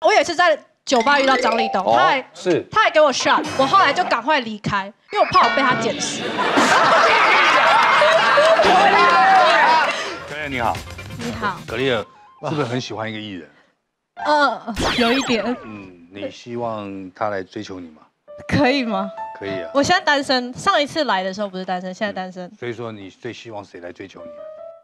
我也是在酒吧遇到张立东，他还给我 shot， 我后来就赶快离开，因为我怕我被他捡尸。 格列你好， 你好， 格列是不是很喜欢一个艺人？ 有一点。 你希望他来追求你吗？ 可以吗？ 可以啊。 我现在单身，上一次来的时候不是单身，现在单身。 所以说你最希望谁来追求你呢？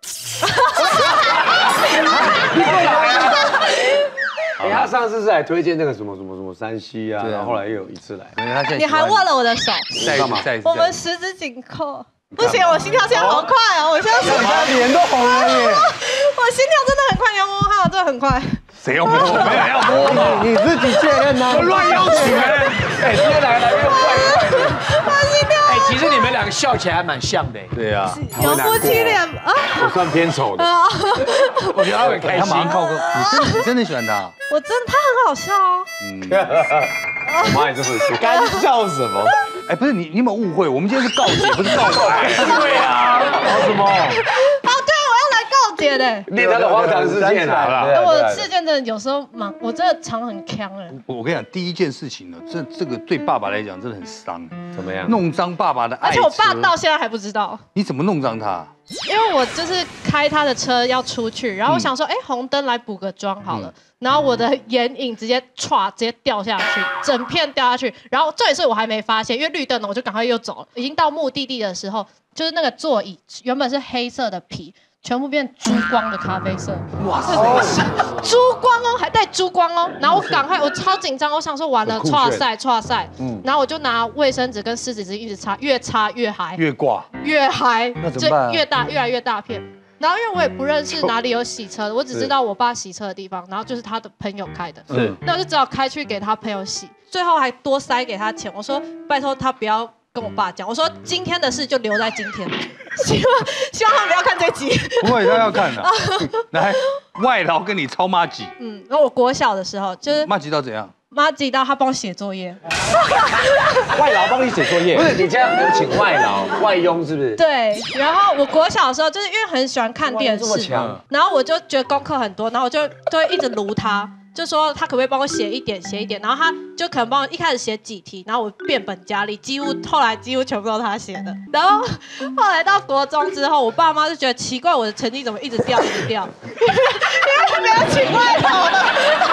他上次是来推荐那个什么山西啊，然后后来又有一次来。 你还握了我的手， 干嘛？ 我们十指紧扣。不行，我心跳现在好快哦！我现在脸都红了耶！ 我心跳真的很快，你要摸哈，真的很快。 谁要摸？没有要摸嘛？ 你自己确认呢？ 乱邀请人。 哎，今天来越怪怪的。 我心跳。 哎，其实你们两个笑起来还蛮像的。 对啊， 有夫妻脸啊。 我算偏丑的。 我觉得他很开心。 他马上靠过。你真的喜欢他？ 他很好笑啊。 我妈也这么说。干笑什么？ 哎，不是你有没有误会？我们今天是告解，不是告白。 对啊， 搞什么？ 对，我要来告解的。 念他的荒唐事件来了。 我的事件真的有时候忙，我真的常很呛哎。 我跟你讲，第一件事情呢，这个对爸爸来讲真的很伤。 怎么样？ 弄脏爸爸的爱车。 而且我爸到现在还不知道。 你怎么弄脏他？ 因为我就是开他的车要出去，然后我想说，红灯来补个妆好了。然后我的眼影直接掉下去，整片掉下去。然后这也是我还没发现，因为绿灯了，我就赶快又走了。已经到目的地的时候，就是那个座椅原本是黑色的皮，全部变珠光的咖啡色。哇塞！珠光哦，还带珠光哦。然后我超紧张，我想说完了，唰赛。然后我就拿卫生纸跟湿纸巾一直擦，越擦越嗨，越嗨， 那怎么办？ 越来越大片。然后因为我也不认识哪里有洗车的，我只知道我爸洗车的地方，然后就是他的朋友开的，那我就只好开去给他朋友洗，最后还多塞给他钱，我说拜托他不要跟我爸讲，我说今天的事就留在今天，希望他不要看这集。 不会，他要看的。来，外劳跟你超妈吉。 然后我国小的时候就是妈吉到怎样？ 妈吉到他帮我写作业。 外劳帮你写作业？不是，你这样有请外劳、外佣是不是？ 对，然后我国小的时候就是因为很喜欢看电视，然后我就觉得功课很多，然后我就会一直撸他。就说他可不可以帮我写一点，然后他就可能帮我一开始写几题，然后我变本加厉，后来几乎全部都是他写的。然后后来到国中之后，我爸妈就觉得奇怪，我的成绩怎么一直掉，因为没有请外劳了。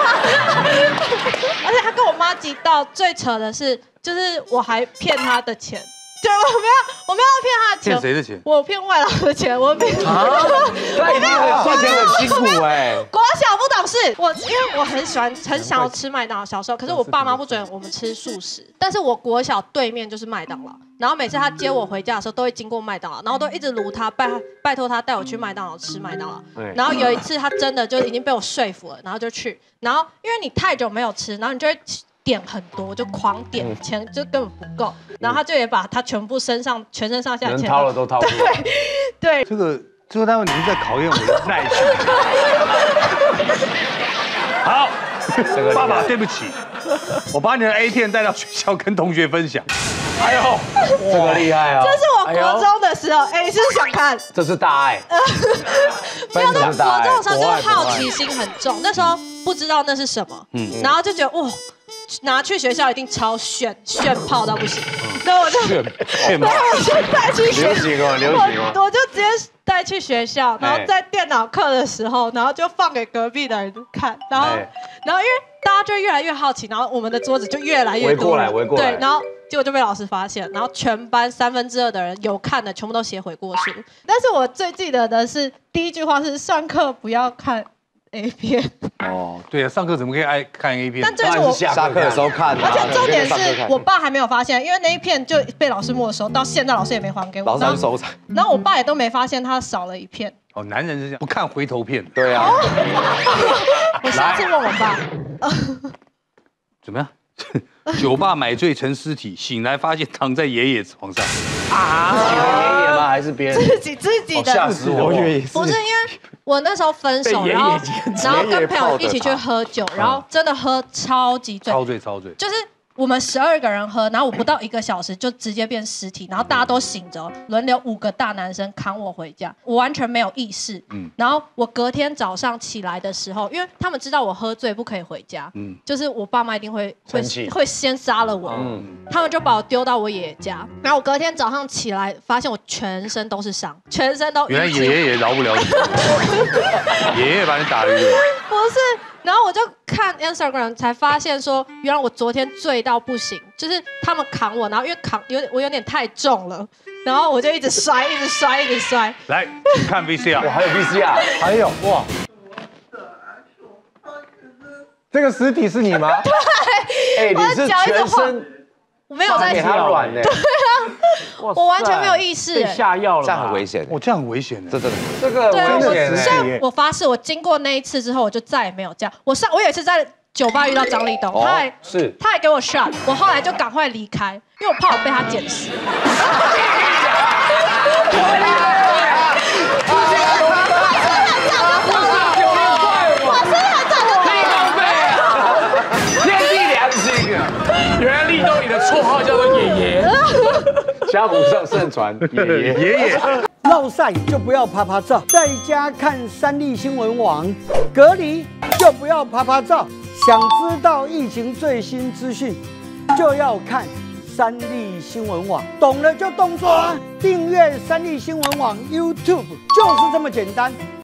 而且他跟我妈急到最扯的是，就是我还骗他的钱。对，我没有骗他的钱。 骗谁的钱？ 我骗外劳的钱，我骗。 他一定赚钱很辛苦哎。 国小不懂事，因为我很想要吃麦当劳，小时候，可是我爸妈不准我们吃素食。但是我国小对面就是麦当劳，然后每次他接我回家的时候，都会经过麦当劳，然后都一直撸他，拜托他带我去麦当劳吃麦当劳。然后有一次他真的就已经被我说服了，然后就去，然后因为你太久没有吃，然后你就会点很多，就狂点，钱就根本不够，然后他就也把他全身上下钱能掏了都掏不了。 对， 这个单位你是在考验我的耐性。好，爸爸对不起，我把你的 A 片带到学校跟同学分享。 哎呦，这个厉害啊！ 这是我国中的时候，你是不是想看？ 这是大爱。 没有，国中的时候就是好奇心很重，那时候不知道那是什么，然后就觉得哇。拿去学校一定超炫炮到不行，然后我就带去学校， 流行哦， 我就直接带去学校，然后在电脑课的时候，然后就放给隔壁的人看，然后因为大家就越来越好奇，然后我们的桌子就越来越多， 围过来， 对，然后结果就被老师发现，然后全班2/3的人有看的全部都写悔过书，但是我最记得的是第一句话是上课不要看A 片。 哦，对啊，上课怎么可以爱看 A 片？ 但这是我下课的时候看， 而且重点是我爸还没有发现，因为那一片就被老师没收，到现在老师也没还给我。 老师收藏。 然后我爸也都没发现他少了一片。 哦，男人是这样，不看回头片。 对啊。 我下次问我爸。 怎么样？酒吧买醉成尸体，醒来发现躺在爷爷床上。 啊？爷爷吗？还是别人？ 自己的。 吓死我！ 不是因为我那时候分手，然后跟朋友一起去喝酒，然后真的喝超级醉。 超醉。 就是我们12个人喝，然后我不到1个小时就直接变尸体，然后大家都醒着，轮流5个大男生扛我回家，我完全没有意识。然后我隔天早上起来的时候，因为他们知道我喝醉不可以回家，就是我爸妈一定会先杀了我，他们就把我丢到我爷爷家。然后我隔天早上起来，发现我全身都是伤，全身都原来爷爷也饶不了你，爷爷把你打晕了。 不是。然后我就看 Instagram 才发现说，原来我昨天醉到不行，就是他们扛我，然后因为我有点太重了，然后我就一直摔。 来看 VCR， 哇，还有 VCR， 还有哇，这个尸体是你吗？ 对， 哎，你是全身我没有在给他软呢， 对啊，我完全没有意识， 被下药了， 这样很危险。 我这样很危险的， 这个对啊， 危险所以我发誓，我经过那一次之后，我就再也没有这样。我有一次在酒吧遇到张立东，他还给我 shot， 我后来就赶快离开，因为我怕我被他捡尸。 原来立冬你的绰号叫做爷爷， 家谱上盛传爷爷。 落晒就不要拍拍照，在家看三立新闻网；隔离就不要拍拍照。想知道疫情最新资讯，就要看三立新闻网。懂了就动作啊！订阅三立新闻网 YouTube 就是这么简单。